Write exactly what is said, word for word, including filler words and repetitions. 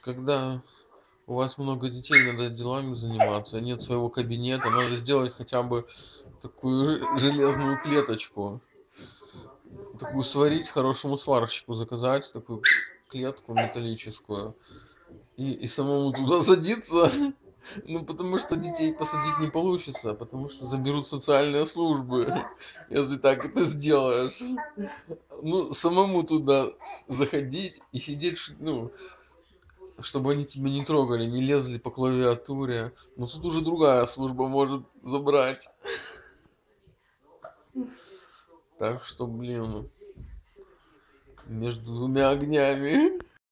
когда у вас много детей, надо делами заниматься, нет своего кабинета, надо сделать хотя бы такую ж- железную клеточку, такую сварить, хорошему сварщику заказать, такую клетку металлическую, и, и самому туда садиться. Ну, потому что детей посадить не получится, потому что заберут социальные службы, если так это сделаешь. Ну, самому туда заходить и сидеть, ш- ну, чтобы они тебя не трогали, не лезли по клавиатуре. Но тут уже другая служба может забрать. Так что, блин, между двумя огнями.